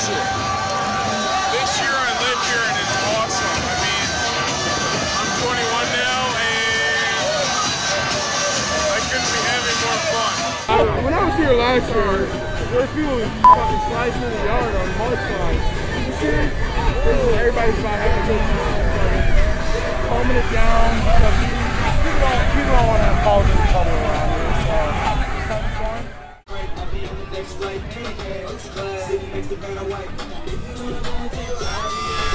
sure. This year I live here and it's awesome. I mean, I'm 21 now and I couldn't be having more fun. When I was here last year, there were people fucking sliding through the yard on mud slides. This year, everybody's about having a good time, calming it down. People don't want to have calls in trouble around here, so it's kind of fun. Next flight, sitting next to Vanna White.